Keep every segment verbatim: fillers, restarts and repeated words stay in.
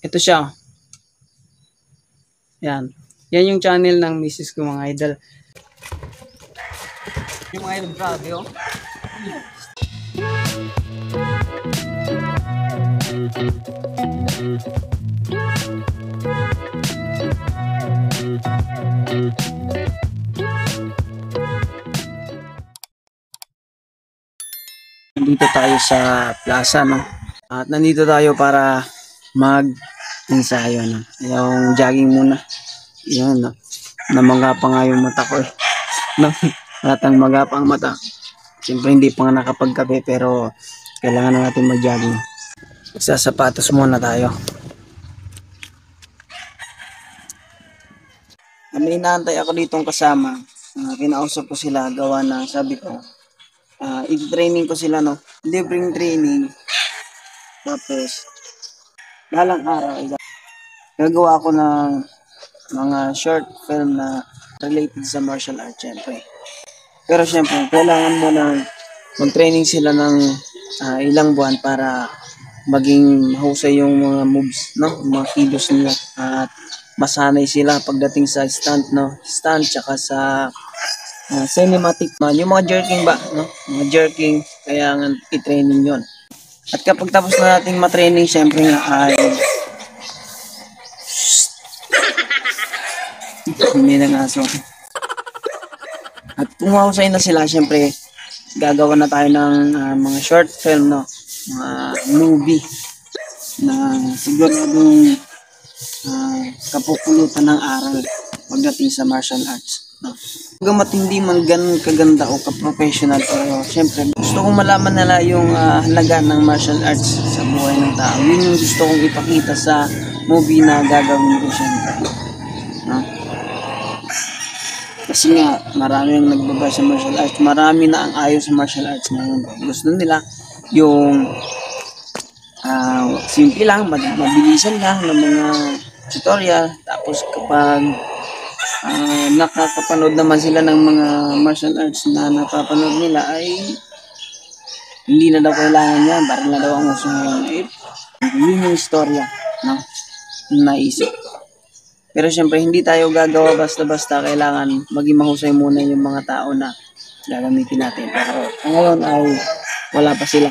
Ito siya. Yan. Yan yung channel ng misis ko mga idol. Yung mga idol, grabe oh. Nandito tayo sa plaza, no? At nandito tayo para mag-ensayo, no? Yung jogging muna. Yan, no? Namangapa nga yung mata ko, eh. No? Natang magapa ang mata. Siyempre hindi pa nga nakapagkape, pero kailangan na natin mag-jogging. Sa sapatos muna tayo. May inaantay ako ditong kasama. Uh, kinausap ko sila, gawa na sabi ko. Uh, i-training ko sila, no? Libreng training. Tapos, balang araw, gagawa ako ng mga short film na related sa martial arts, syempre. Pero syempre, kailangan mo na mag-training sila ng uh, ilang buwan para maging mahusay yung mga moves, no? Mga kilos nila. At masanay sila pagdating sa stunt, no? Stunt, tsaka sa uh, cinematic man. Yung mga jerking ba, no? Mga jerking, kaya nga i-training yon. At kapag tapos na nating matraining, syempre nga ay hindi na nga so. At kung mahusay na sila, syempre gagawa na tayo ng uh, mga short film, no? Mga movie na siguradong uh, kapupulutan ng aral pagdating sa martial arts, no? Gamat hindi man ganun kaganda o ka-professional, pero syempre gusto kong malaman nila yung uh, halaga ng martial arts sa buhay ng tao. Yun yung gusto kong ipakita sa movie na gagawin ko, syempre, no? Kasi nga marami yung nagbaba sa martial arts, marami na ang ayaw sa martial arts ngayon. Gusto nila yung uh, simple lang, mabilisan lang ng mga tutorial. Tapos kapag uh, nakakapanood naman sila ng mga martial arts na napapanood nila, ay hindi na daw kailangan yan, baril na daw ang uso ngayon. Eh, yun yung istorya, no? Naisip. Pero syempre hindi tayo gagawa basta-basta, kailangan maging mahusay muna yung mga tao na gagamitin natin. Pero ngayon ay wala pa sila.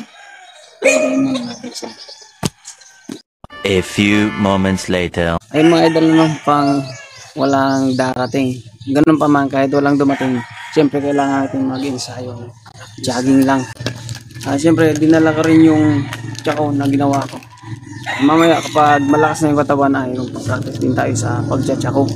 A few moments later. Ayun mga idol, naman pang walang darating. Ganun pa man, kahit walang dumating, syempre kailangan natin mag-ensayo. Jogging lang. Uh, syempre dinala ko rin yung tsako na ginawa ko. Mamaya kapag malakas na yung katawan ay mag-practice din tayo sa pagtsatsyako.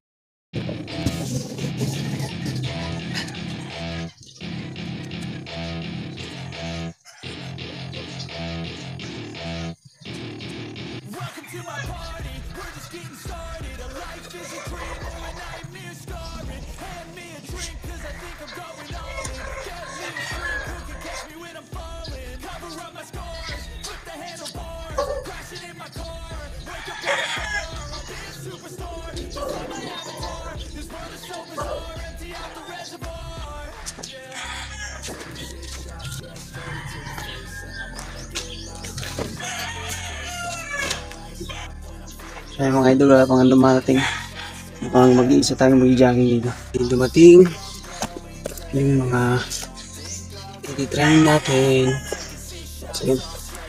Ay mga idol, wala pang dumarating. Mukhang mag-iisa tayong mag-jogging dito. Hindi dumating yung mga i-train natin. So yun.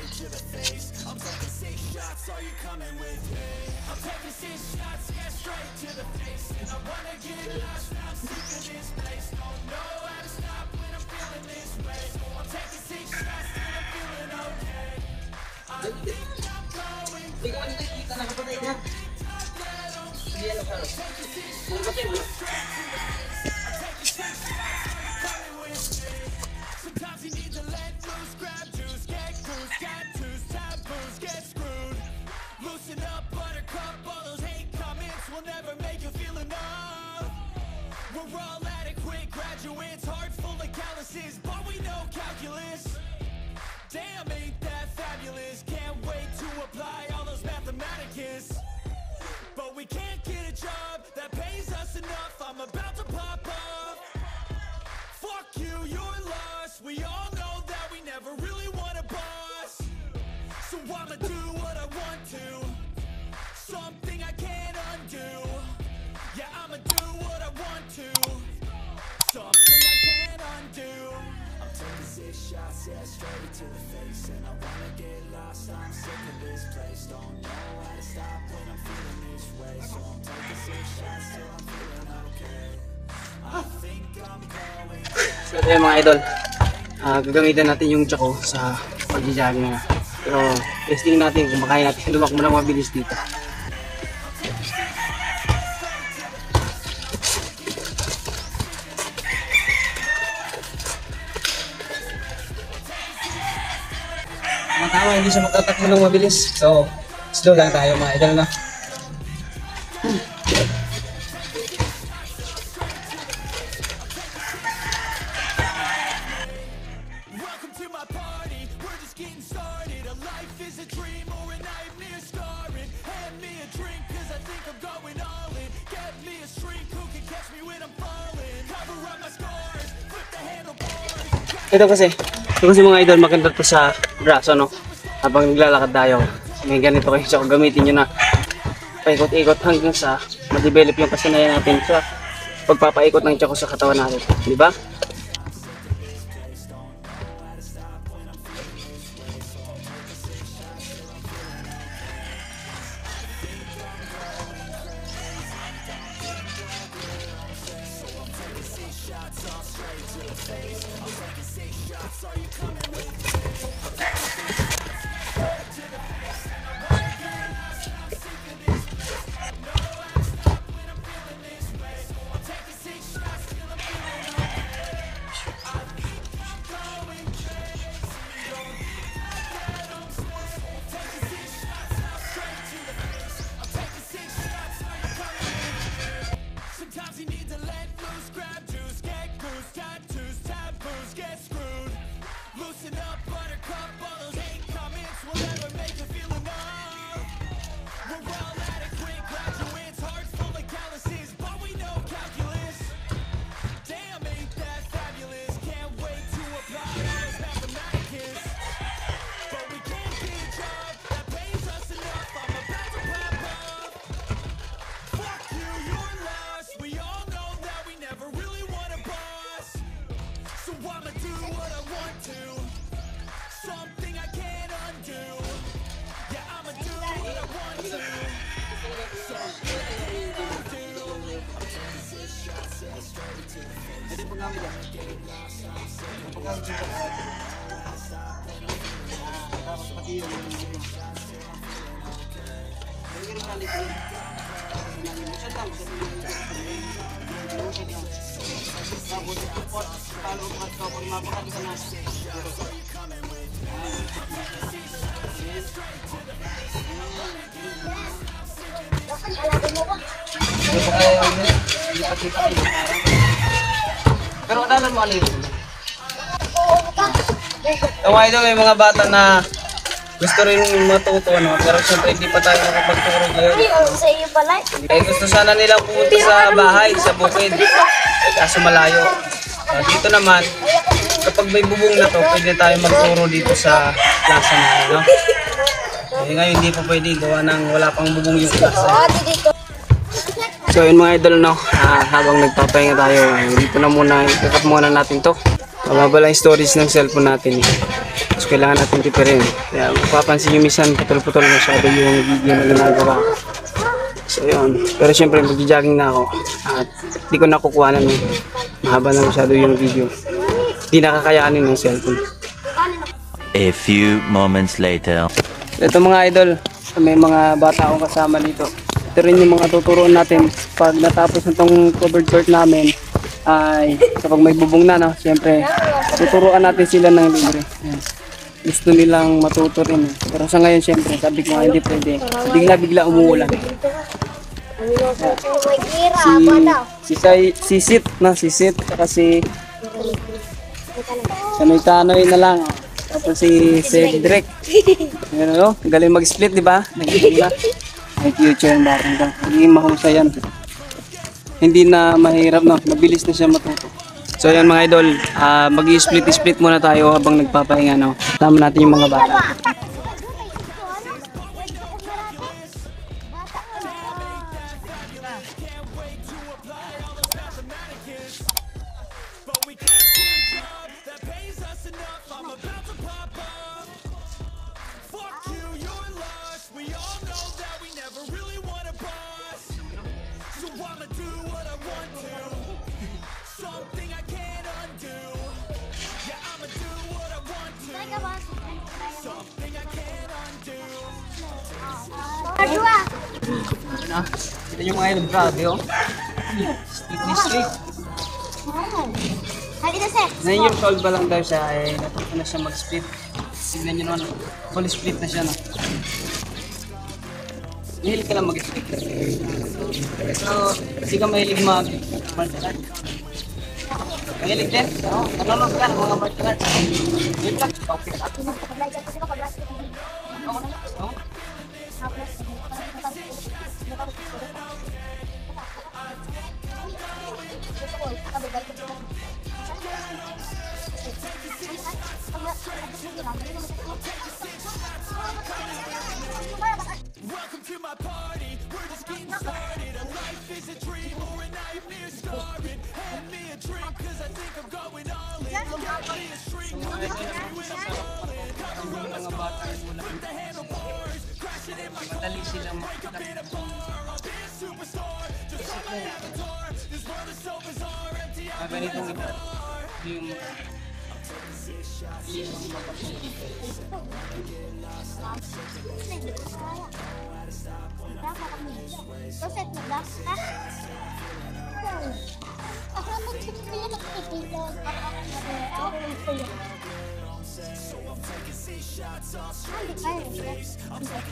We're all adequate graduates, heart full of calluses, but we know calculus. Damn, ain't that fabulous? Can't wait to apply all those mathematicus. But we can't get a job that pays us enough. I'm about to pop off. Fuck you, you're lost. We all know that we never really want a boss. So I'ma do what I want to. yeah, straight to the face. And I wanna get lost, I'm sick of this place. Don't know how to stop when I'm feeling this way. So I'm taking six shots till I'm feeling okay. I think I'm going. So ito yung mga idol, uh, gagamitin natin yung tsako sa pag-jogging na. Pero testing natin kung makaya natin lumak mo na mabilis dito. Tama tama, hindi siya magtatakbo ng mabilis. So slow lang tayo mga idol na. Welcome to my party, we're just getting started. A life is a dream or a nightmare scarring. Hand me a drink cause I think I'm going all in. Get me a shrink who can catch me when I'm falling. Cover up my scars, flip the handlebars. Ito kasi, ito kasi mga idol, maganda to sa braso, no? Habang naglalakad tayo, may ganito kayo siya, gamitin nyo na paikot-ikot hanggang sa ma-develop yung kasanayan natin sa pagpapaikot ng tsako sa katawan natin, di ba? Sometimes you need to let loose, grab juice, get goose, tattoos, taboos, get screwed. Loosen up, buttercup, all those hate comments will never make you feel enough. We're all adequate graduates, hearts full of calluses, but we know calculus. Damn, ain't that fabulous? Can't wait to apply all those mathematicus. But we can't get a job that pays us enough. I'm about to pop up. Fuck you, you're lost. We all know that we never really want a boss. So I'ma do what I want to. Something I can't undo. Yeah, I'ma do what I want to. Something I can't undo. I'm taking six shots, yeah, straight to the face. Pwede pong gamit yan. Pwede pong gamit yan. Tapos pati yun. Pwede rin balik yun. Isa lang. Tapos support. Paano mga support. Mapakali ka na. Pero kadalan mo alin. Ito mga idol, may mga bata na gusto rin matuto, no? Pero syempre hindi pa tayo makapagturo ngayon. Sa iyo pala. Eh gusto sana nilang pumunta sa bahay, sa bukid. Kaso malayo. Uh, dito naman, kapag may bubong na to, pwede tayo magturo dito sa klase namin, no? Eh ngayon hindi pa pwede gawa ng wala pang bubong yung klase. So yun mga idol, no, uh, habang nagpapahinga tayo, uh, dito na muna, ikakap muna natin to. Mababala yung storage ng cellphone natin. So kailangan natin tipirin. Kaya mapapansin nyo minsan, putol-putol masyado yung video na ginagawa. So yun, pero syempre mag-jogging na ako. At di ko nakukuha na nun. Mahaba na masyado yung video. Di nakakayanin ng cellphone. A few moments later. Ito mga idol, may mga bata akong kasama dito. Ito rin yung mga tuturuan natin pag natapos itong covered short namin ay kapag may bubong na, no, siyempre tuturuan natin sila ng libre. Yan. Gusto nilang matuto rin. Eh. Pero sa ngayon siyempre sabi ko nga hindi pwede. Bigla-bigla umuulan. Si, si, Sai, si Sit, na si Sit, saka si Sanoy Tanoy na lang. Tapos si Cedric. Ano, no? Galing mag-split, di ba? Nag-split na. May future yung batang ka. Hindi mahusay yan. Hindi na mahirap, no? Mabilis na siya matuto. So yan mga idol, uh, mag-split-split muna tayo habang nagpapahinga, no? Tama natin yung mga bata. But we can't get a job that pays us enough. I'm about Na, kita nyo mga idol, grabe oh. Split ni split. nine years old pa lang daw siya, eh, natuto na siya mag-split. Tignan nyo naman, full split na siya, no? Mahilig ka lang mag-split. So, kasi ka mahilig mag-martial arts. Mahilig din? Oo, nanonood ka ng mga martial arts. Yun lang, okay ka. Oo. Welcome to my party, we're just getting started. A life is a dream or a nightmare starring. Hand me a drink cause I think I'm going all in. I'm gonna be a string, I'm gonna do it all in. Mga bata yung mula. The handlebars, crashing in my Madali silang break a bit apart. I'll be a superstar, just on my avatar. This world is so bizarre, empty out Ah, ganitong ito. Yung Roset mo ba? Ha? Ako naman pinipili ng pipili. Ako pinipili. Hindi kaya.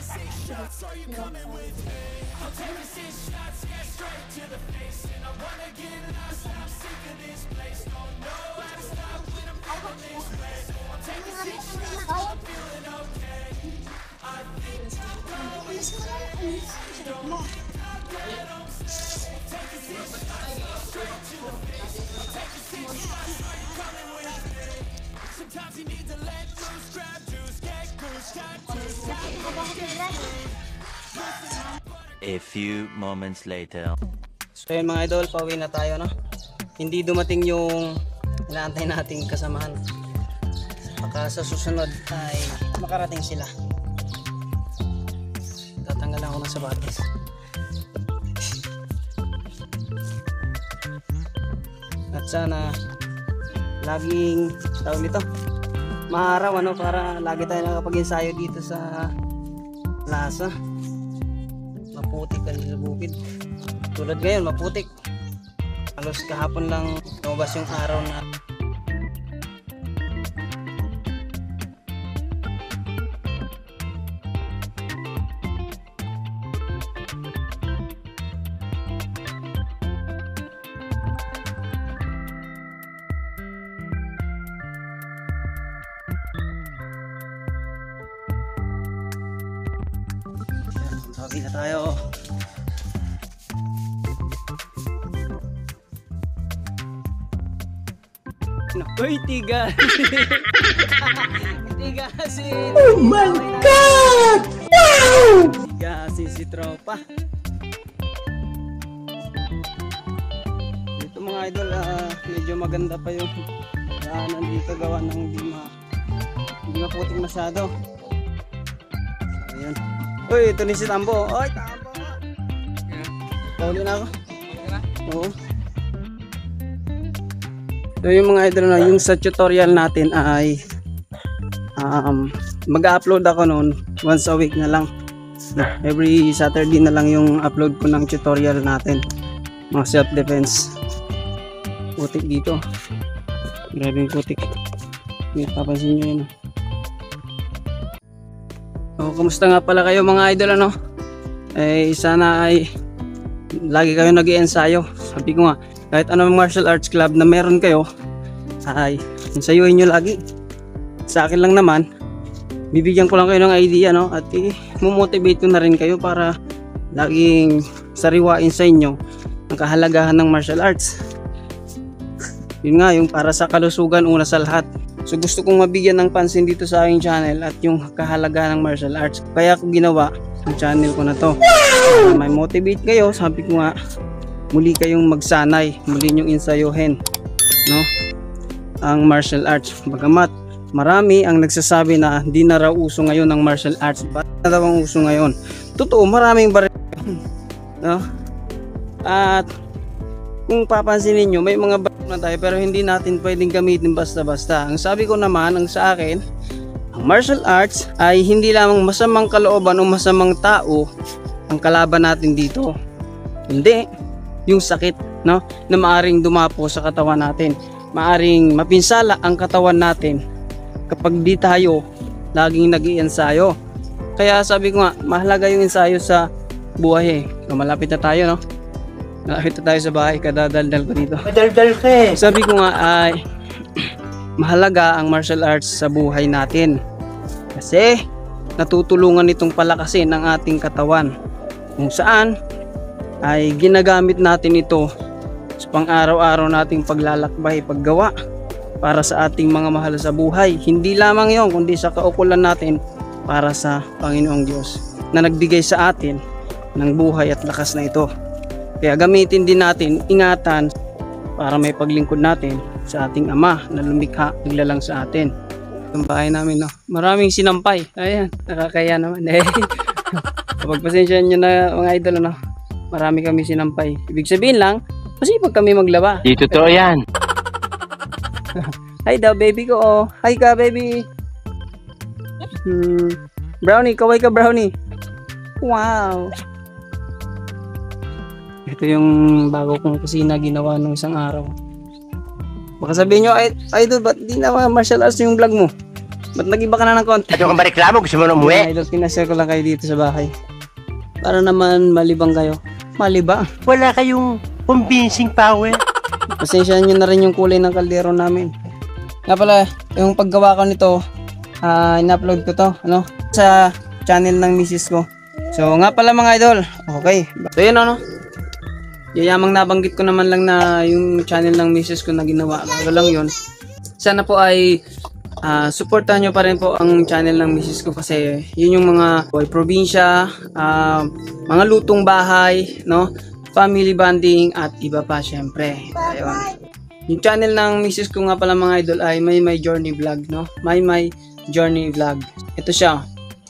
Sometimes you need to let loose, grab juice, get goose, tattoos. A few moments later. So yun mga idol, pauwi na tayo, no? Hindi dumating yung inaantay nating kasamahan. Baka sa susunod ay makarating sila. Tatanggal ako ng sapatos. At sana laging tawag nito maaraw, ano, para lagi tayo nakapag-ensayo dito sa plaza. Maputik kasi sa bukid. Tulad ngayon, maputik. Halos kahapon lang lumabas yung araw na Sabi na tayo. Uy, tiga. Tiga si. Oh my God! Wow! Tiga si si tropa. Dito mga idol, uh, medyo maganda pa yung daanan dito, gawa ng hindi ma hindi maputik masyado. So, ayun. Uy, ito ni si Tambo. Oy, Tambo. Pauli na ako. Oo. So yung mga idol na, yung sa tutorial natin ay um, mag-upload ako noon once a week na lang. Every Saturday na lang yung upload ko ng tutorial natin. Mga self-defense. Putik dito. Grabe yung putik. May papansin nyo yun. So, kumusta nga pala kayo mga idol, ano? Eh, sana ay lagi kayo nag-i-ensayo. Sabi ko nga, kahit anong martial arts club na meron kayo, ay ensayuhin nyo lagi. Sa akin lang naman, bibigyan ko lang kayo ng idea, no? At i-motivate ko na rin kayo para laging sariwain sa inyo ang kahalagahan ng martial arts. Yun nga, yung para sa kalusugan una sa lahat. So gusto kong mabigyan ng pansin dito sa aking channel at yung kahalagahan ng martial arts. Kaya ko ginawa yung channel ko na to. Para may motivate kayo, sabi ko nga, muli kayong magsanay, muli nyong insayuhin, no, ang martial arts. Bagamat marami ang nagsasabi na hindi na raw uso ngayon ng martial arts. Bakit na daw ang uso ngayon? Totoo, maraming baril, no? At kung papansinin nyo, may mga baril na tayo pero hindi natin pwedeng gamitin basta-basta. Ang sabi ko naman, ang sa akin, ang martial arts ay hindi lamang masamang kalooban o masamang tao ang kalaban natin dito. Hindi yung sakit, no, na maaring dumapo sa katawan natin. Maaring mapinsala ang katawan natin kapag di tayo laging nag-iensayo. Kaya sabi ko nga, mahalaga yung ensayo sa buhay eh. So, malapit na tayo, no? Malapit na tayo sa bahay, kadadaldal ko dito. Madaldal ka eh. Sabi ko nga ay mahalaga ang martial arts sa buhay natin. Kasi natutulungan itong palakasin ang ating katawan. Kung saan ay ginagamit natin ito sa pang-araw-araw nating paglalakbay, paggawa para sa ating mga mahal sa buhay. Hindi lamang yon, kundi sa kaukulan natin para sa Panginoong Diyos na nagbigay sa atin ng buhay at lakas na ito. Kaya gamitin din natin, ingatan para may paglingkod natin sa ating Ama na lumikha, naglalang sa atin. Yung bahay namin, no, maraming sinampay. Ayan, nakakaya naman eh. Kapag pasensya nyo na mga idol, no, marami kami sinampay. Ibig sabihin lang, masipag kami maglaba. Di totoo yan. Hi daw baby ko, oh. Hi ka baby. Hmm. Brownie, kaway ka brownie. Wow. Ito yung bago kong kusina ginawa nung isang araw. Baka sabihin nyo, ay, idol, ba't di na martial arts yung vlog mo? Ba't nag-iba ka na ng konti? Ano kang mareklamo? Gusto mo na umuwi? Idol, pinashare ko lang kayo dito sa bahay. Para naman malibang kayo. Malibang. Wala kayong convincing power. Pasensya nyo na rin yung kulay ng kaldero namin. Nga pala, yung paggawa ko nito, uh, in-upload ko to, ano, sa channel ng misis ko. So, nga pala mga idol, okay. So, yun ano, yayamang nabanggit ko naman lang na yung channel ng misis ko na ginawa. Bago lang yun. Sana po ay uh, supportan nyo pa rin po ang channel ng misis ko kasi yun yung mga boy probinsya, uh, mga lutong bahay, no, family bonding at iba pa syempre. Ayun. Yung channel ng misis ko nga pala mga idol ay May My Journey Vlog, no? May My Journey Vlog. Ito siya.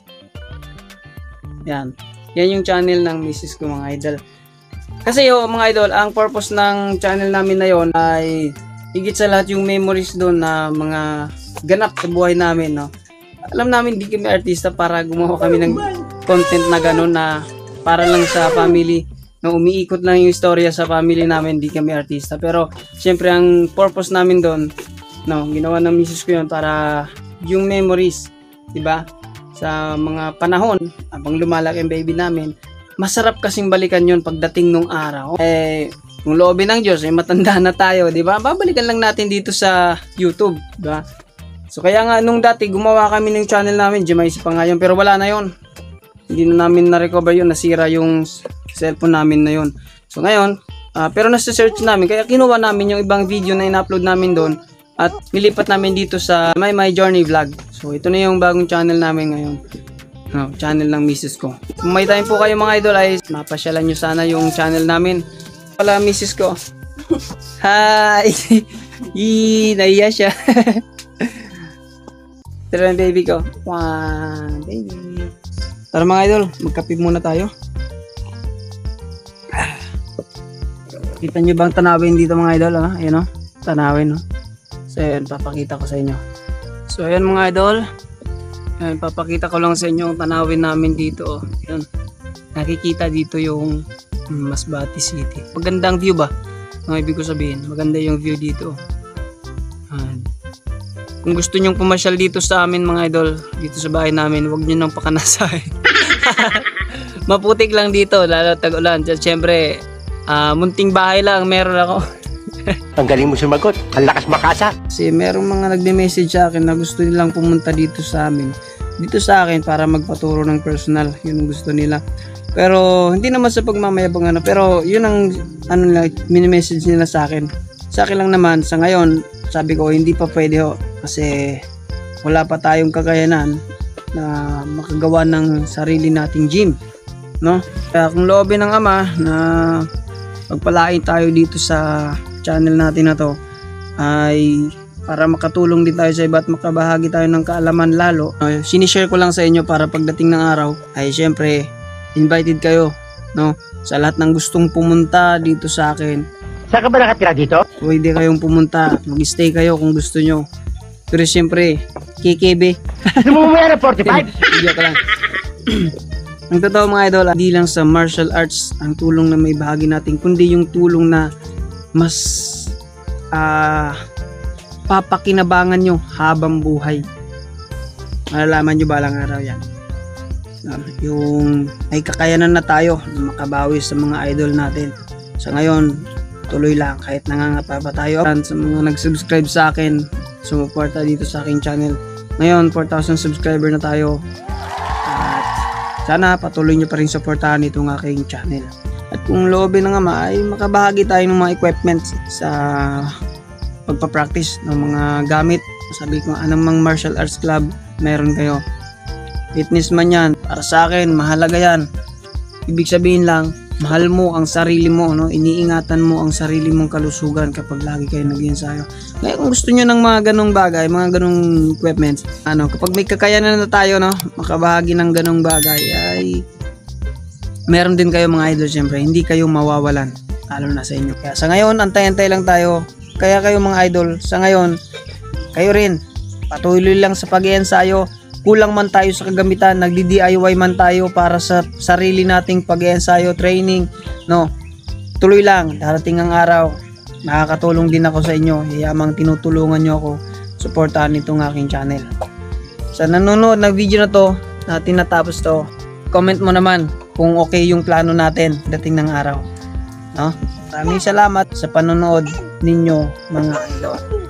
Yan. Yan yung channel ng misis ko mga idol. Kasi yo mga idol, ang purpose ng channel namin na yon ay higit sa lahat yung memories doon na mga ganap sa buhay namin, no? Alam namin di kami artista para gumawa kami ng content na gano'n na para lang sa family, no, umiikot lang yung istorya sa family namin, di kami artista. Pero syempre ang purpose namin doon, no, ginawa ng misis ko yun para yung memories, di ba? Sa mga panahon habang lumalaki ang baby namin, masarap kasing balikan yun pagdating nung araw. Eh, kung loobin ng Diyos, eh, matanda na tayo, di ba? Babalikan lang natin dito sa YouTube, di ba? So kaya nga nung dati gumawa kami ng channel namin, Jemaisi pa nga yun, pero wala na yun. Hindi na namin na-recover yun, nasira yung cellphone namin na yun. So ngayon, uh, pero nasa search namin, kaya kinuha namin yung ibang video na in-upload namin doon at nilipat namin dito sa May My Journey Vlog. So ito na yung bagong channel namin ngayon. No, channel ng misis ko. Kung may time po kayo mga idol ay mapasyalan nyo sana yung channel namin. Wala misis ko. Hi! Yee, naiya siya. Tara ng baby ko. One, baby. Tara mga idol, magkape muna tayo. Kita nyo bang tanawin dito mga idol? Ah? Ayan o, tanawin o. So ayan, papakita ko sa inyo. So ayan mga idol. Ayan, papakita ko lang sa inyo ang tanawin namin dito. Oh. Ayan. Nakikita dito yung Masbate City. Magandang view ba? Ang ibig ko sabihin, maganda yung view dito. Ayan. Kung gusto nyong pumasyal dito sa amin mga idol, dito sa bahay namin, huwag nyo nang pakanasahin. Maputik lang dito, lalo tag-ulan. Siyempre, uh, munting bahay lang meron ako. Ang galing mo sumagot. Ang lakas makasa. Kasi merong mga nagme-message sa akin na gusto nilang pumunta dito sa amin. Dito sa akin para magpaturo ng personal. Yun ang gusto nila. Pero hindi naman sa pagmamayabang ano. Pero yun ang ano nila, mini-message nila sa akin. Sa akin lang naman, sa ngayon, sabi ko hindi pa pwede ho. Kasi wala pa tayong kakayanan na makagawa ng sarili nating gym. No? Kaya kung loobin ng Ama na pagpalain tayo dito sa channel natin na to ay para makatulong din tayo sa iba at makabahagi tayo ng kaalaman lalo. Uh, sinishare ko lang sa inyo para pagdating ng araw ay syempre invited kayo, no? Sa lahat ng gustong pumunta dito sa akin. Saan ka ba nakatira dito? Pwede kayong pumunta, mag-stay kayo kung gusto nyo. Pero syempre, K K B. Lumumuya na forty-five? Joke lang. Ang totoo mga idol, hindi lang sa martial arts ang tulong na may bahagi natin, kundi yung tulong na mas ah papakinabangan nyo habang buhay. Malalaman nyo balang araw yan. Uh, yung may kakayanan na tayo na makabawi sa mga idol natin. Sa ngayon, tuloy lang kahit nangangapa pa tayo. Sa mga nag-subscribe sa akin, sumuporta dito sa aking channel. Ngayon, four thousand subscriber na tayo. At sana patuloy nyo pa rin supportahan itong aking channel. At kung loobin ng ama ay makabahagi tayo ng mga equipment sa pagpapractice ng mga gamit. Sabi ko, anong mang martial arts club meron kayo. Fitness man yan, para sa akin mahalaga yan. Ibig sabihin lang, mahal mo ang sarili mo, no? Iniingatan mo ang sarili mong kalusugan kapag lagi kayo nag-iensayo. Kaya kung gusto nyo ng mga ganong bagay, mga ganong equipments, ano, kapag may kakayanan na tayo, no, makabahagi ng ganong bagay, ay meron din kayo mga idol, syempre, hindi kayo mawawalan, lalo na sa inyo. Kaya sa ngayon, antay-antay lang tayo. Kaya kayo mga idol, sa ngayon, kayo rin, patuloy lang sa pag-iensayo. Kulang man tayo sa kagamitan, nagdi-D I Y man tayo para sa sarili nating pag-iensayo, training, no, tuloy lang, darating ang araw, nakakatulong din ako sa inyo, yamang tinutulungan nyo ako, supportahan itong aking channel. Sa nanonood ng video na to, na tinatapos to, comment mo naman kung okay yung plano natin dating ng araw, no? Maraming salamat sa panonood ninyo mga idol.